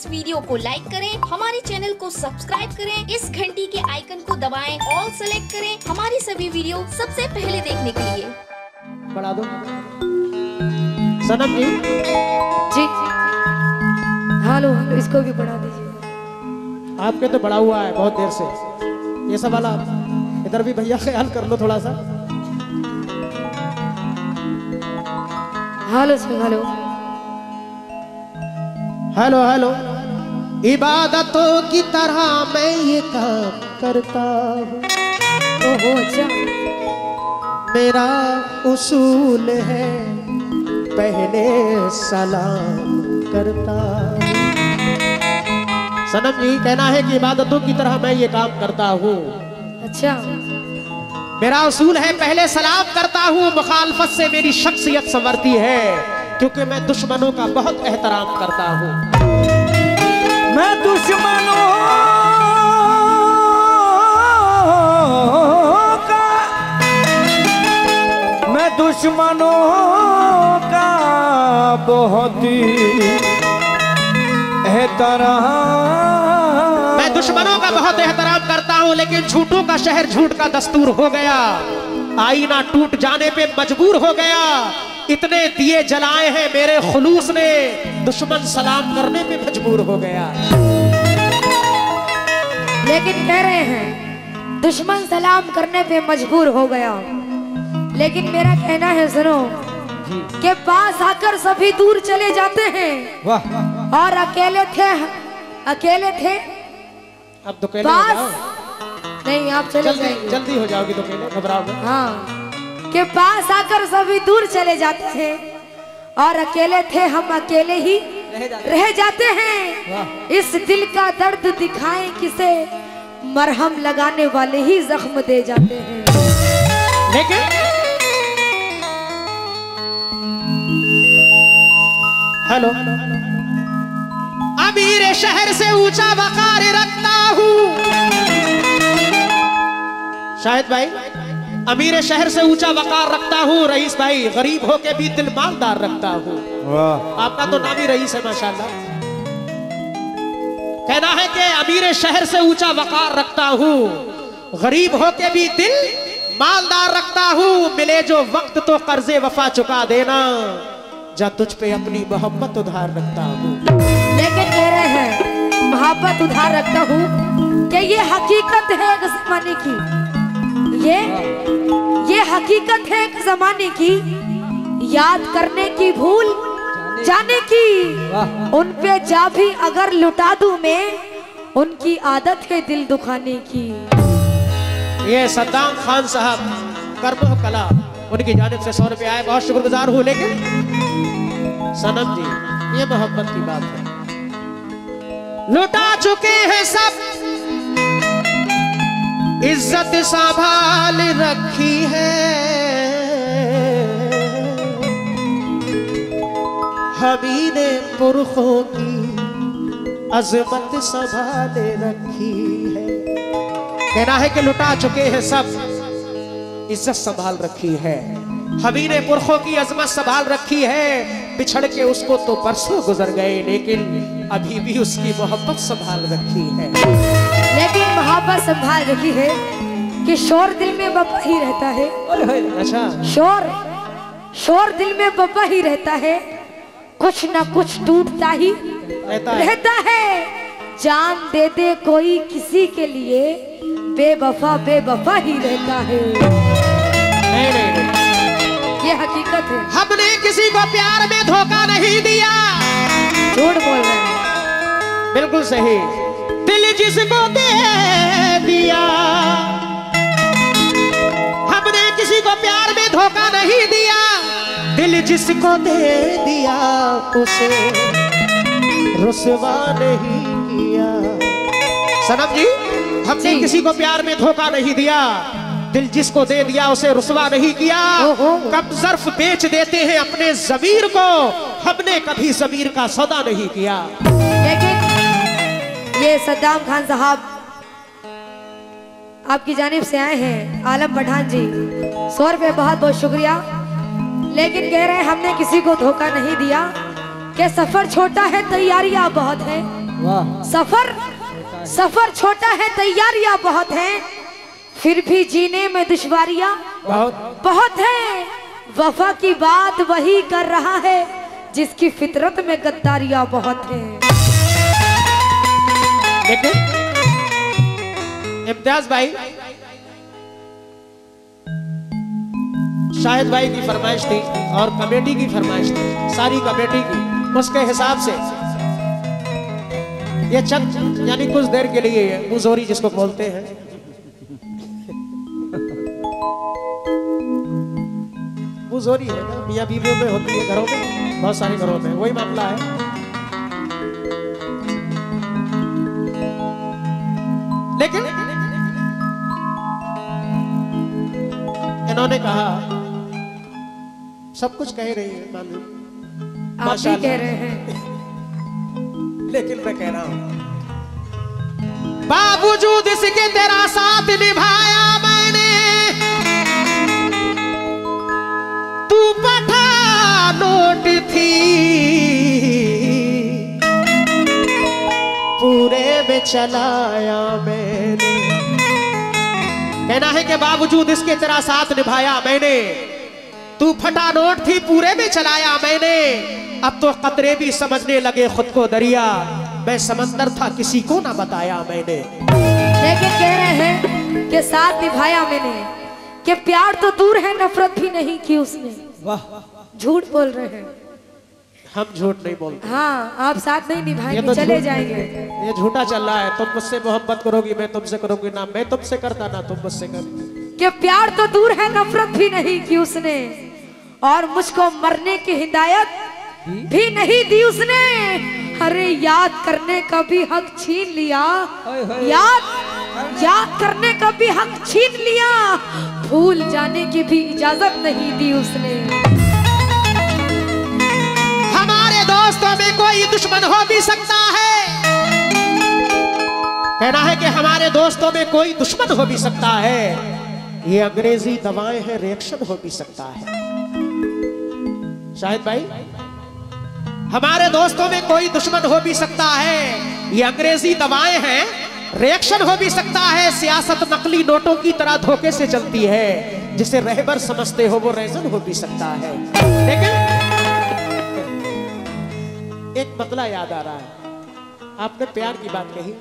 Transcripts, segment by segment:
Video को like करें, हमारे चैनल को सब्सक्राइब करें, इस घंटी के आइकन को दबाएं, ऑल सेलेक्ट करें हमारी सभी वीडियो सबसे पहले देखने के लिए। बढ़ा दो सनम जी। जी हेलो, इसको भी बढ़ा दीजिए। आपके तो बड़ा हुआ है बहुत देर से, ये सब वाला इधर भी भैया ख्याल कर लो थोड़ा सा। Hello hello hello hello. इबादतों की तरह मैं ये काम करता हूँ, ओहो अच्छा। मेरा उसूल है पहले सलाम करता हूँ। सनम जी कहना है कि इबादतों की तरह मैं ये काम करता हूँ, अच्छा। मेरा उसूल है पहले सलाम करता हूँ। मुखालफत से मेरी शख्सियत संवरती है, क्योंकि मैं दुश्मनों का बहुत एहतराम करता हूँ। मैं दुश्मनों का बहुत एहतराम, मैं दुश्मनों का बहुत एहतराम करता हूँ, लेकिन झूठों का शहर झूठ का दस्तूर हो गया। आईना टूट जाने पे मजबूर हो गया। इतने दिए जलाए हैं मेरे खुलूस ने, दुश्मन सलाम करने पे मजबूर हो गया। लेकिन कह रहे हैं दुश्मन सलाम करने पे मजबूर हो गया, लेकिन मेरा कहना है सुनो के पास आकर सभी दूर चले जाते हैं। वाह। और अकेले थे अब तो कहने पास जाओ। नहीं, आप चले जाएंगे। जल्दी हो जाओगी तो कहने, घबराओ मत। हाँ, के पास आकर सभी दूर चले जाते हैं और अकेले थे हम अकेले ही रह जाते हैं। इस दिल का दर्द दिखाएं किसे, मरहम लगाने वाले ही जख्म दे जाते हैं। लेकिन हेलो, अमीर शहर से ऊंचा वकार रखता हूँ। शाहिद भाई, अमीर शहर से ऊंचा वकार रखता हूँ। रईस भाई, गरीब होके भी दिल मालदार रखता हूँ। आपका तो नाम ही रईस है माशाल्लाह। कहना है कि अमीर शहर से ऊंचा वकार रखता हूँ, गरीब होके भी दिल मालदार रखता हूँ। मिले जो वक्त तो कर्जे वफा चुका देना, जा तुझ पे अपनी मोहब्बत उधार रखता हूँ। लेकिन कह रहे हैं मोहब्बत उधार रखता हूँ कि ये हकीकत है एक जमाने की, ये हकीकत है एक जमाने की। याद करने की भूल जाने की, उन पे जा भी अगर लुटा दूं मैं, उनकी आदत है दिल दुखाने की। ये सद्दाम खान साहब करमो कला, उनकी जानिब से 100 रुपये आए, बहुत शुक्रगुजार हूँ। लेकिन सनम जी, ये मोहब्बत की बात है। लुटा चुके हैं सब, इज्जत संभाल रखी है, हमी ने पुरखों की अजमत संभाल रखी है। कहना है कि लुटा चुके हैं सब, इज्जत संभाल रखी है, हमी ने पुरखों की अजमत संभाल रखी है। बिछड़ के उसको तो बरसों गुजर गए, लेकिन अभी भी उसकी मोहब्बत संभाल रखी है। लेकिन मोहब्बत संभाल रखी है कि शोर दिल में बपा ही रहता है। अच्छा, शोर दिल में बपा ही रहता है, कुछ ना कुछ टूटता ही रहता है। जान दे दे कोई किसी के लिए, बेवफा ही रहता है। नहीं, ये हकीकत है। हमने किसी को प्यार में धोखा नहीं दिया। झूठ बोल रहे हैं। बिल्कुल सही। दिल जिसको दे दिया, हमने किसी को प्यार में धोखा नहीं दिया। दिल जिसको दे दिया, उसे रुसवा नहीं किया। सनम जी, हमने किसी को प्यार में धोखा नहीं दिया। दिल जिसको दे दिया उसे रुसवा नहीं किया। कब ज़र्फ बेच देते हैं अपने ज़मीर को, हमने कभी ज़मीर का सौदा नहीं किया। लेकिन ये सद्दाम खान साहब आपकी जानिब से आए हैं, आलम पठान जी, 100 रुपये बहुत बहुत शुक्रिया। लेकिन कह रहे हैं हमने किसी को धोखा नहीं दिया, कि सफर छोटा है तैयारियां बहुत है। सफर छोटा है, तैयारियां बहुत हैं, फिर भी जीने में दुश्वारियां बहुत हैं। वफा की बात वही कर रहा है जिसकी फितरत में गद्दारियां बहुत हैं। लेकिन इम्तियाज भाई, शाहिद भाई की फरमाइश थी और कमेटी की फरमाइश थी, सारी कमेटी की, उसके हिसाब से ये चंद यानी कुछ देर के लिए मुजोरी जिसको बोलते हैं, मुजोरी है ना, मियां बीवियों में होती है, घरों में, बहुत सारे घरों में वही मामला है। लेकिन इन्होंने कहा, सब कुछ कह रही है मालूम, आप भी कह रहे हैं, लेकिन मैं कह रहा हूं, बावजूद इसके तेरा साथ निभाया मैंने, तू पठानोट थी पूरे में चलाया मैंने। कहना है कि बावजूद इसके तेरा साथ निभाया मैंने, तू फटा नोट थी पूरे में चलाया मैंने, अब तो कतरे भी समझने लगे खुद को दरिया, मैं समंदर था किसी को ना बताया मैंने। लेकिन कह रहे हैं कि साथ निभाया मैंने, कि प्यार तो दूर है नफरत भी नहीं की उसने। वाह, झूठ बोल रहे हैं। हम झूठ नहीं बोलते। हाँ, आप साथ नहीं निभाएंगे, तो चले जाएंगे। ये झूठा चल रहा है, तुम मुझसे मोहब्बत करोगी, मैं तुमसे करूंगी ना, मैं तुमसे करता ना तुम मुझसे कर। कि प्यार तो दूर है नफरत भी नहीं की उसने, और मुझको मरने की हिदायत भी नहीं दी उसने। अरे याद करने का भी हक छीन लिया, याद करने का भी हक छीन लिया, भूल जाने की भी इजाजत नहीं दी उसने। हमारे दोस्तों में कोई दुश्मन हो भी सकता है, कहना है कि हमारे दोस्तों में कोई दुश्मन हो भी सकता है, ये अंग्रेजी दवाएं हैं, रिएक्शन हो भी सकता है। शाहिद भाई, हमारे दोस्तों में कोई दुश्मन हो भी सकता है, ये अंग्रेजी दवाएं हैं, रिएक्शन हो भी सकता है। सियासत नकली नोटों की तरह धोखे से चलती है, जिसे रहबर समझते हो वो रेजन हो भी सकता है। लेकिन एक मतला याद आ रहा है, आपने प्यार की बात कही,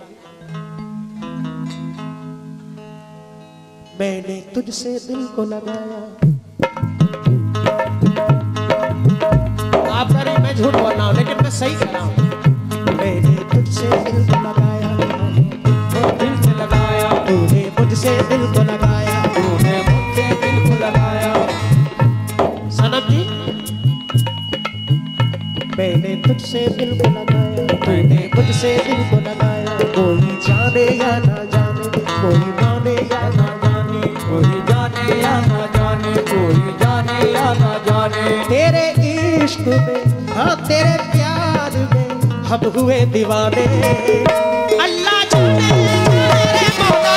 मैंने तुझसे दिल को लगाया, आप करें मैं झूठ बोल रहा हूं लेकिन मैं सही कह रहा हूं। मैंने तुझसे दिल को लगाया, दिल से लगाया, तूने मुझसे दिल को लगाया, तूने मुझसे दिल को लगाया। सनम जी, मैंने तुझसे दिल को लगाया, तूने मुझसे दिल को लगाया, कोई जाने या ना जाने, कोई माने या ना जाने, कोई जाने या ना जाने, कोई जाने या ना जाने, तेरे इश्क में, हाँ तेरे प्यार में हम हुए दीवाने। अल्लाह जाने तेरे मौला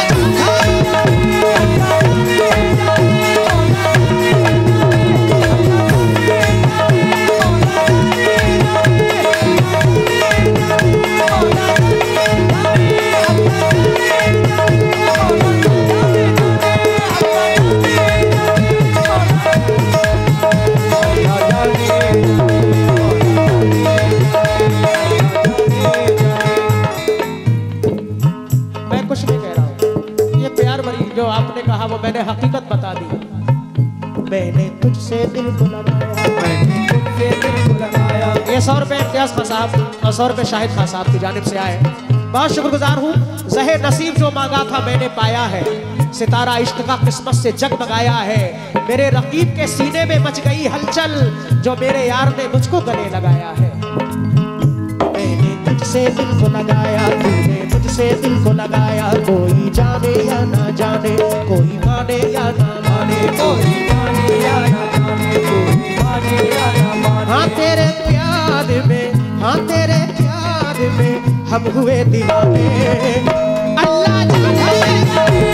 जो आपने कहा वो मैंने हकीकत बता दी। मैंने तुझसे दिल को लगाया, मैंने तुझसे दिल को लगाया। ये 100 रुपए इम्तियाज खान साहब और 100 रुपए शाहिद खान साहब की जानिब से आए, बहुत शुक्रगुजार हूँ। ज़हे नसीब जो मांगा था मैंने पाया है, सितारा इश्क का किस्मत से जगमगाया है, मेरे रकीब के सीने में मच गई हलचल, जो मेरे यार ने मुझको गले लगाया है। मैंने तुझसे दिल को लगाया, तूने मुझसे दिल को लगाया, कोई जाने या ना जाने, कोई माने या ना माने, कोई माने या ना जाने, कोई माने या ना माने। हाँ तेरे प्यार में, हाँ तेरे प्यार में हम हुए दीवाने। अल्लाह जाने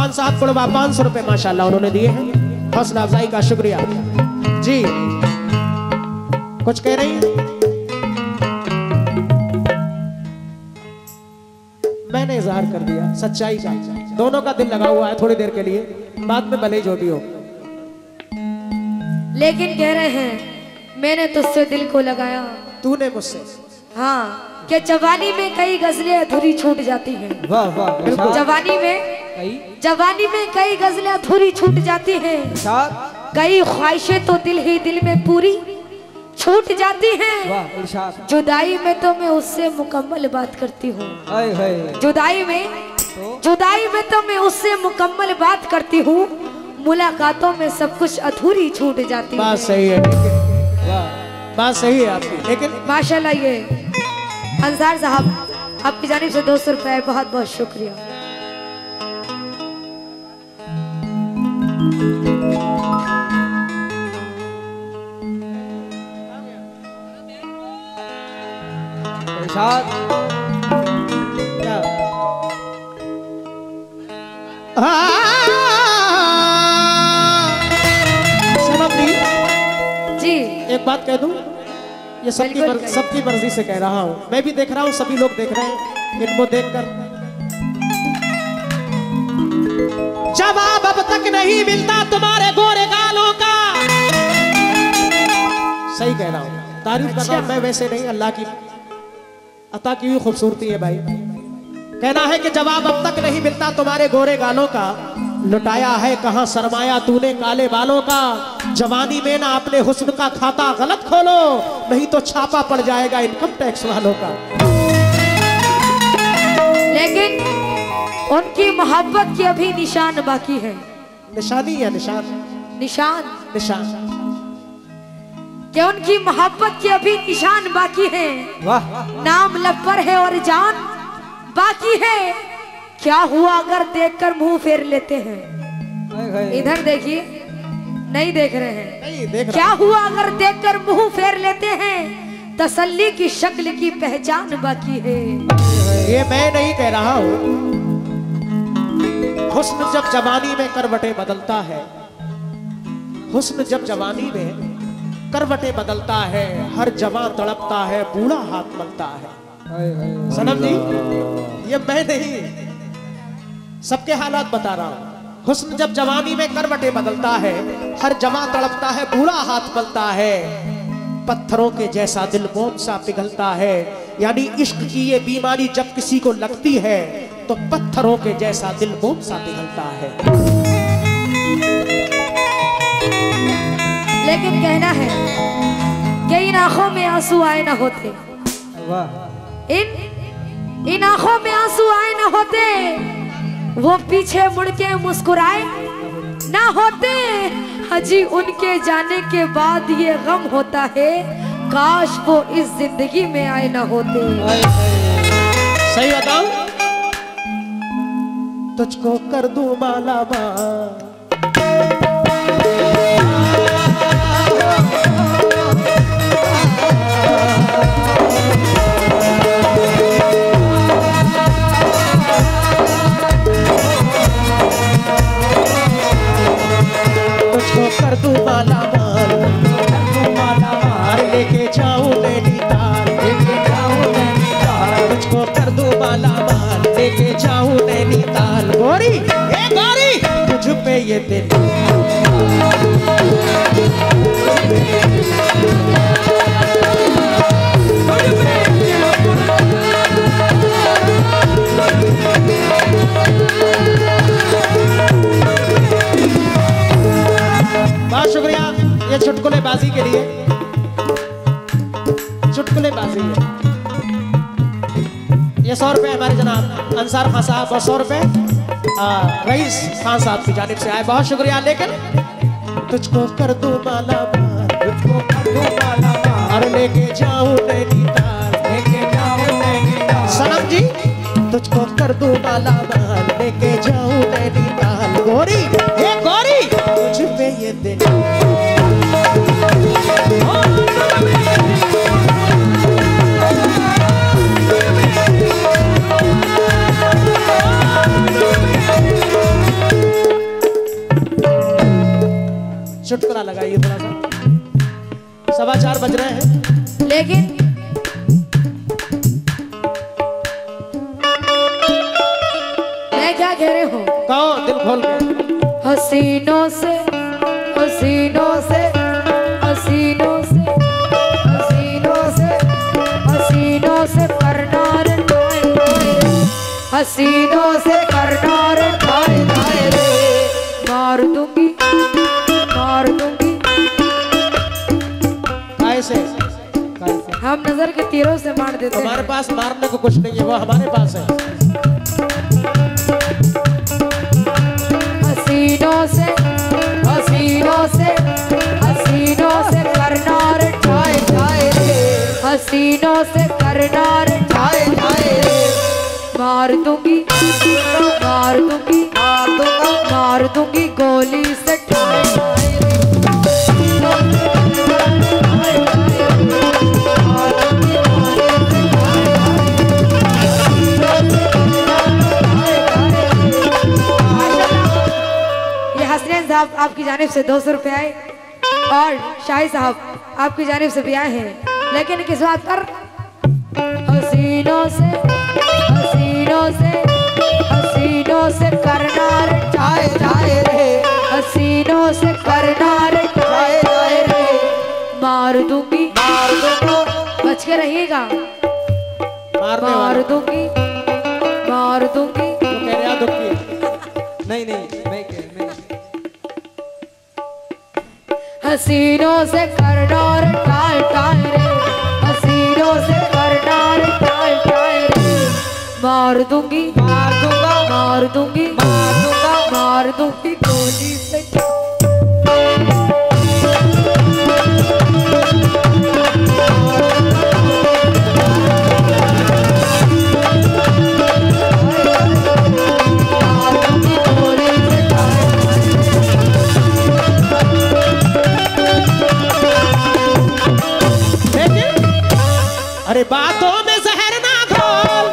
पान साहब कुड़वा 500 रुपए माशाल्लाह उन्होंने दिए हैं, हौसला अफजाई का शुक्रिया जी। कुछ कह रही हैं? मैंने इजहार कर दिया सच्चाई का, दोनों का दिल लगा हुआ है थोड़ी देर के लिए, बाद में भले जो भी हो। लेकिन कह रहे हैं मैंने तुझसे दिल को लगाया, तूने मुझसे। हाँ कि जवानी में कई गजलें अधूरी छूट जाती हैं। वाह वाह। जवानी में कई गजलें अधूरी छूट जाती हैं, कई ख्वाहिशें तो दिल में पूरी छूट जाती हैं। जुदाई में तो मैं उससे मुकम्मल बात करती हूँ, जुदाई में तो मैं उससे मुकम्मल बात करती हूँ, मुलाकातों में सब कुछ अधूरी छूट जाती है। बात सही है, बात सही है आपकी, लेकिन माशाल्लाह ये अंसार साहब आपकी जानिब से 200 रुपए बहुत बहुत शुक्रिया। जी एक बात कह दूं, ये सबकी मर्जी से कह रहा हूँ, मैं भी देख रहा हूँ, सभी लोग देख रहे हैं, इनको देखकर जवाब अब तक नहीं मिलता तुम्हारे गोरे गालों का। सही कह रहा हूँ, तारीफ कर रहा हूँ मैं, वैसे नहीं, अल्लाह की अता की हुई खूबसूरती है भाई। कहना है कि जवाब अब तक नहीं मिलता तुम्हारे गोरे गालों का, लुटाया है कहाँ सरमाया तूने काले बालों का। जवानी में ना अपने हुस्न का खाता गलत खोलो, नहीं तो छापा पड़ जाएगा इनकम टैक्स वालों का। लेकिन उनकी मोहब्बत की अभी निशान बाकी है। निशानी या निशान? निशान निशान कि उनकी मोहब्बत की अभी निशान बाकी है। नाम लब पर है और जान बाकी है। क्या हुआ अगर देखकर मुंह फेर लेते हैं? इधर देखिए, नहीं देख रहे हैं? नहीं देख रहा। क्या हुआ अगर देखकर मुंह फेर लेते हैं? तसल्ली की शक्ल की पहचान बाकी है। ये मैं नहीं कह रहा हूँ, हुस्न जब जवानी में करवटें बदलता है, हुस्न जब जवानी में करवटें बदलता है, हर जवां तड़पता है, बूढ़ा हाथ मलता है। सनम जी, ये मैं नहीं, सबके हालात बता रहा हूँ। हुस्न जब जवानी में करवटें बदलता है, हर जवां तड़पता है, बूढ़ा हाथ मलता है, पत्थरों के जैसा दिल मोम सा पिघलता है। यानी इश्क की ये बीमारी जब किसी को लगती है, तो पत्थरों के जैसा दिल मोम सा पिघलता है। लेकिन कहना है कि इन आंखों में आंसू आए ना होते, इन आंखों में आंसू आए ना होते, वो पीछे मुड़ के मुस्कुराए ना होते। हजी उनके जाने के बाद ये गम होता है, काश वो इस जिंदगी में आए ना होते। सही बताऊं, तुझको कर दूं माला माल, कर दूं माला माल, लेके जाऊं नैनीताल, तुझको कर दूं माला माल, लेके जाऊं नैनीताल। गोरी ए गोरी, तुझ पे ये दिल बहुत शुक्रिया ये चुटकुलेबाजी के लिए, चुटकुलेबाजी है। ये 100 रुपए हमारे जनाब अंसार खान साहब और 100 रुपए रईस खान साहब की जानिब से आए, बहुत शुक्रिया। लेकिन तुझको कर दूं माला माल, तुझको कर दूं माला माल, और लेके जाऊं नैनीताल, लेके जाऊं नैनीताल। सनम जी, तुझको कर दूं माला माल, लेके जाऊं नैनीताल। गोरी हे गोरी, तुझ पे ये दिल दूसरा लगाइए थोड़ा सा। 4:15 बज रहे हैं। लेकिन मैं क्या कह रहे हूँ, कहो दिल खोल के। हसीनों से हसीनों से हसीनों से हसीनों से हसीनों से करना रे ठाए ठाए रे, हसीनों से करना रे ठाए ठाए रे, मार दूंगी मार दूंगी। कैसे? हम नजर के तीरों से मार देते हमारे हैं। पास मारने को कुछ नहीं है, वो हमारे पास है। हसीनों से हसीनों से हसीनों से करना रे ठाए ठाए रे, हसीनों से करना रे ठाए ठाए रे, मार दूंगी मार दूंगी मार दूंगा मार दूंगी गोली से ठाए ठाए रे, हसीनों से करना रे ठाए ठाए रे, मार दूंगी गोली से ठाए ठाए रे, हसीनों से करना रे ठाए ठाए रे। ये हसनैन साहब आपकी जानिब से 200 रुपये आए और शाही साहब आपकी जानिब से भी आए हैं, लेकिन किस बात पर? हसीनों से हसीनों से हसीनों से करना रे ठाए ठाए रे, हसीनों से करना रे ठाए ठाए रे, मार दूंगी मार दूंगा, बच के रहिएगा, मार दूंगी मार दूंगी। तो कह रहे हैं दुखी। नहीं नहीं मैं कह नहीं। हसीनों से करना रे ठाए ठाए रे, हसीनों से करना रे ठाए ठाए रे, मार दूंगी मार दूंगा मार दूंगी मार दूंगा मार दूंगी गोली से। अरे बातों में जहर ना घोल।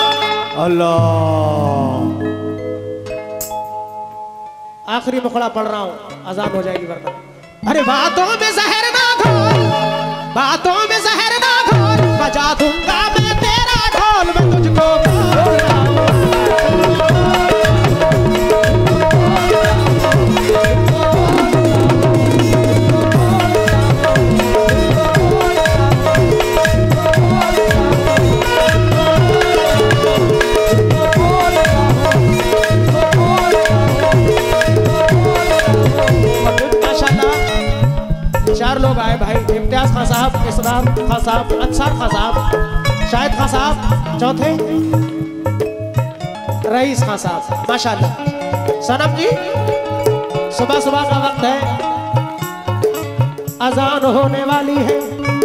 अल्लाह। आखिरी मुखड़ा पढ़ रहा हूँ, अजान हो जाएगी वरना। अरे बातों में जहर ना घोल, बातों में जहर ना घोल, बजा दूंगा मैं तेरा ढोल, मैं तुझको लोग आए भाई। इम्तियाज खान साहब, इसरार खान साहब, अंसार खान साहब, शाहिद खान साहब, चौथे रईस खान साहब, माशाल्लाह। सनम जी, सुबह सुबह का वक्त है, अजान होने वाली है।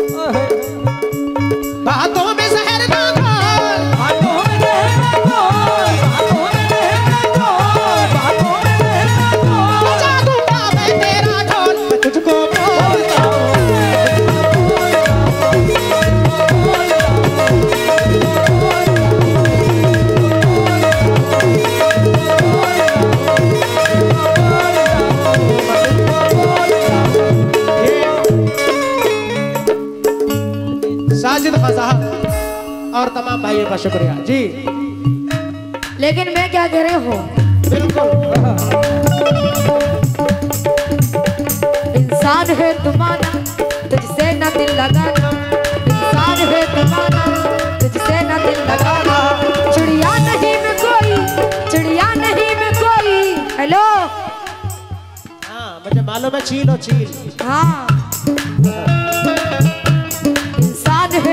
बातों में जहर ना घोल, बातों में जहर ना घोल, बातों में जहर ना घोल, बातों में जहर ना घोल, बजा दूंगा मैं तेरा ढोल, मैं तुझको बोलता हूँ। साजिद खान साहब और तमाम भाइयों का शुक्रिया जी। लेकिन मैं क्या कह रहे हूँ, बिल्कुल इंसान है तुम्हारा तुझसे न दिल लगाना, इंसान है तुम्हारा तुझसे न दिल लगाना, चिड़िया नहीं में कोई, चिड़िया नहीं में कोई। हेलो, हाँ मुझे मालूम है, छील हो छील। हाँ